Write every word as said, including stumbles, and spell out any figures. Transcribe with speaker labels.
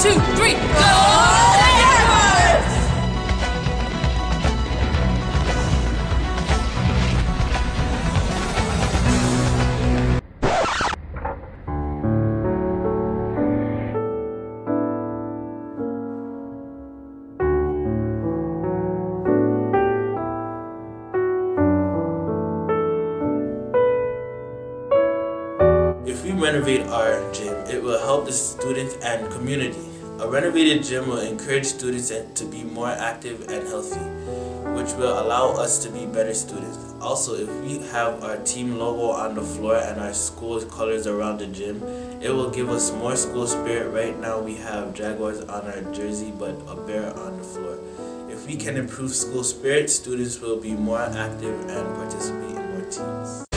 Speaker 1: two, three, go!
Speaker 2: If we renovate our gym, it will help the students and community. A renovated gym will encourage students to be more active and healthy, which will allow us to be better students. Also, if we have our team logo on the floor and our school colors around the gym, it will give us more school spirit. Right now we have Jaguars on our jersey but a bear on the floor. If we can improve school spirit, students will be more active and participate in more teams.